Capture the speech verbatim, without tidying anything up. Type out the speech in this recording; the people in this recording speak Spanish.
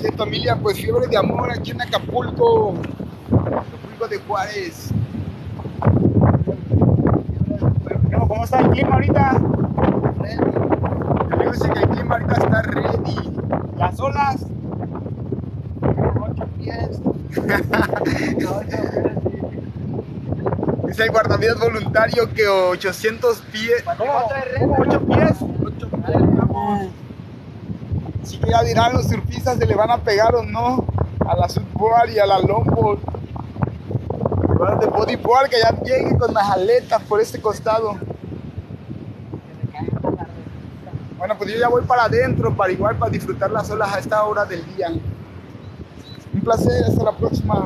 así es, familia, pues fiebre de amor aquí en Acapulco, Acapulco de Juárez. Bueno, ¿cómo está el clima ahorita? Yo dice que el clima ahorita está ready. Las olas. ocho pies. Es el guardavidas voluntario que ochocientos pies. ¿Cómo? ¿Cómo? ¿Ocho pies? ocho pies, vamos. Sí que ya dirán los surfistas se le van a pegar o no a la surfboard y a la longboard. Igual de bodyboard que ya llegue con las aletas por este costado. Bueno, pues yo ya voy para adentro, para igual para disfrutar las olas a esta hora del día. Un placer, hasta la próxima.